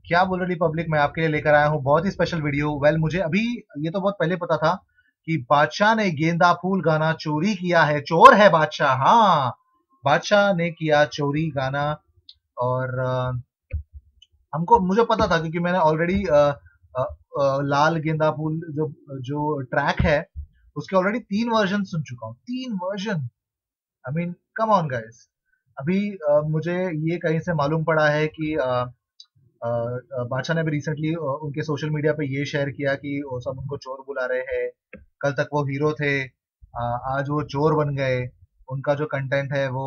क्या बोल रही पब्लिक, मैं आपके लिए लेकर आया हूँ बहुत ही स्पेशल वीडियो। मुझे अभी ये तो बहुत पहले पता था कि बादशाह ने गेंदा फूल गाना चोरी किया है। चोर है बादशाह, हाँ, बादशाह ने किया चोरी गाना। और हमको मुझे पता था क्योंकि मैंने ऑलरेडी लाल गेंदा फूल जो जो ट्रैक है उसके ऑलरेडी 3 वर्जन सुन चुका हूँ। 3 version, I mean come on guys. अभी मुझे ये कहीं से मालूम पड़ा है कि बादशाह ने अभी रिसेंटली उनके सोशल मीडिया पे ये शेयर किया कि वो सब उनको चोर बुला रहे हैं। कल तक वो हीरो थे, आज वो चोर बन गए। उनका जो कंटेंट है वो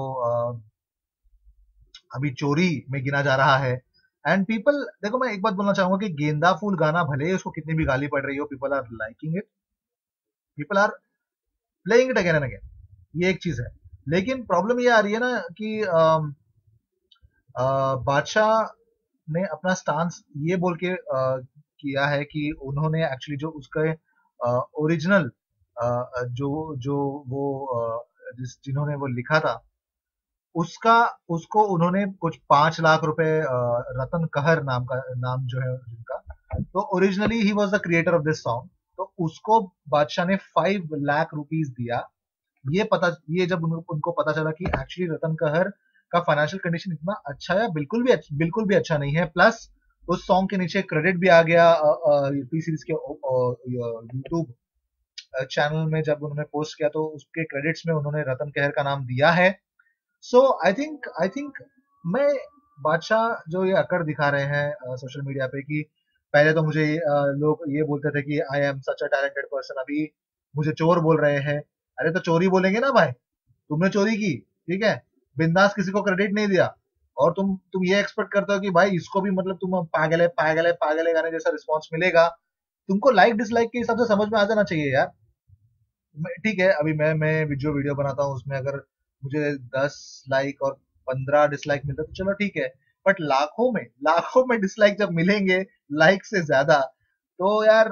अभी चोरी में गिना जा रहा है। एंड पीपल, देखो मैं एक बात बोलना चाहूंगा कि गेंदा फूल गाना भले ही उसको कितनी भी गाली पड़ रही हो, people are liking it, people are playing it again and again. ये एक चीज है। लेकिन प्रॉब्लम ये आ रही है ना कि बादशाह ने अपना स्टांस ये बोल के किया है कि उन्होंने एक्चुअली जो उसके ओरिजिनल जो जो वो जिन्होंने वो लिखा था उसका उसको उन्होंने कुछ 5 लाख रुपए, रतन कहर नाम जो है जिनका, तो ओरिजिनली ही was the creator of this song. तो उसको बादशाह ने 5 लाख रुपीज दिया। ये जब उनको पता चला कि एक्चुअली रतन कहर का फाइनेंशियल कंडीशन इतना अच्छा है, बिल्कुल भी अच्छा नहीं है। प्लस उस सॉन्ग के नीचे क्रेडिट भी आ गया टी सीरीज के यूट्यूब चैनल में। जब उन्होंने पोस्ट किया तो उसके क्रेडिट्स में उन्होंने रतन कहर का नाम दिया है। सो आई थिंक मैं बादशाह जो ये अकड़ दिखा रहे हैं सोशल मीडिया पे कि पहले तो मुझे लोग ये बोलते थे कि I am such a talented person, अभी मुझे चोर बोल रहे हैं। अरे तो चोरी बोलेंगे ना भाई, तुमने चोरी की, ठीक है, बिंदास, किसी को क्रेडिट नहीं दिया। और तुम ये एक्सपेक्ट करते हो कि भाई इसको भी मतलब तुम पागल है गाने जैसा रिस्पॉन्स मिलेगा। तुमको लाइक डिसलाइक के हिसाब से समझ में आ जाना चाहिए यार। ठीक है, अभी मैं जो वीडियो बनाता हूँ उसमें अगर मुझे 10 लाइक और 15 डिसलाइक मिलता है तो चलो ठीक है। बट लाखों में डिसलाइक जब मिलेंगे लाइक से ज्यादा, तो यार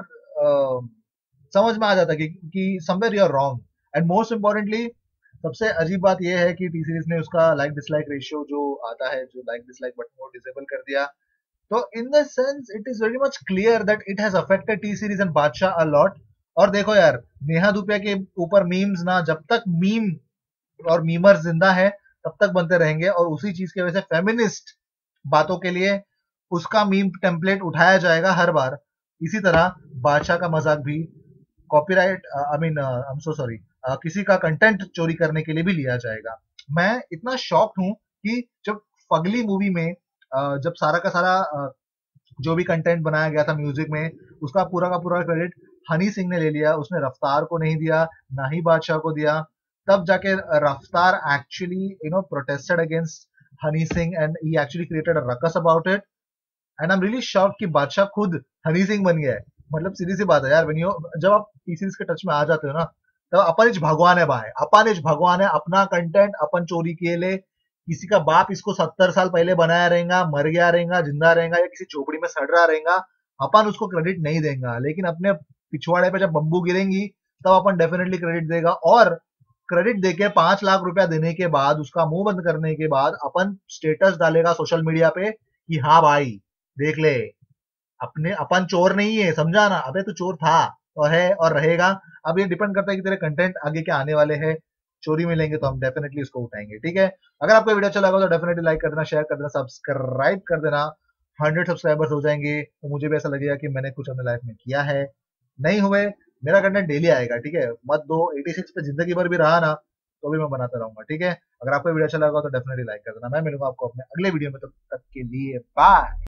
समझ में आ जाता है कि somewhere you are wrong. And most importantly सबसे अजीब बात यह है कि टी सीरीज ने उसका लाइक डिसलाइक रेशियो जो आता है, जो लाइक डिसलाइक बटन को डिसेबल कर दिया। तो in the sense it is very much clear that it has affected T series and Badshah a lot. और देखो यार, नेहा धूपिया के ऊपर मीम्स ना, जब तक मीम और मीमर जिंदा है तब तक बनते रहेंगे। और उसी चीज की वजह से फेमिनिस्ट बातों के लिए उसका मीम टेम्पलेट उठाया जाएगा हर बार। इसी तरह बादशाह का मजाक भी copyright, I mean I am so sorry, किसी का कंटेंट चोरी करने के लिए भी लिया जाएगा। मैं इतना शॉक्ड हूं कि जब फगली मूवी में जब सारा का सारा जो भी कंटेंट बनाया गया था म्यूजिक में, उसका पूरा का पूरा क्रेडिट हनी सिंह ने ले लिया। उसने रफ्तार को नहीं दिया, ना ही बादशाह को दिया। तब जाके Raftaar actually protested against Honey Singh and he actually created a ruckus about it. And I am really shocked कि बादशाह खुद हनी सिंह बन गया है। मतलब सीधी सी बात है यार, जब आप टी सीरीज के टच में आ जाते हो ना, तब अपन इच भगवान है भाई, अपन इच भगवान है। अपना कंटेंट अपन चोरी किए ले, किसी का बाप इसको 70 साल पहले बनाया रहेगा, मर गया रहेगा, जिंदा रहेगा या किसी झोपड़ी में सड़ रहा रहेगा, अपन उसको क्रेडिट नहीं देगा। लेकिन अपने पिछवाड़े पे जब बम्बू गिरेंगी तब अपन डेफिनेटली क्रेडिट देगा। और क्रेडिट देके 5 लाख रुपया देने के बाद, उसका मुंह बंद करने के बाद, अपन स्टेटस डालेगा सोशल मीडिया पे कि हाँ भाई देख ले, अपने अपन चोर नहीं है, समझा ना। अबे तू चोर था और है और रहेगा। अब ये डिपेंड करता है कि तेरे कंटेंट आगे क्या आने वाले हैं। चोरी मिलेंगे तो हम डेफिनेटली उसको उठाएंगे, ठीक है। अगर आपको वीडियो अच्छा लगा तो डेफिनेटली लाइक कर देना, शेयर कर देना, सब्सक्राइब कर देना। 100 सब्सक्राइबर्स हो जाएंगे तो मुझे भी ऐसा लगेगा कि मैंने कुछ अपने लाइफ में किया है। नहीं हुए, मेरा कंटेंट डेली आएगा, ठीक है। मत दो, 86 पे जिंदगी भर भी रहा ना तो भी मैं बनाता रहूंगा, ठीक है। अगर आपको वीडियो अच्छा लगा तो डेफिनेटली लाइक कर देना। मैं मिलूंगा आपको अपने अगले वीडियो में, तब तक के लिए बाय।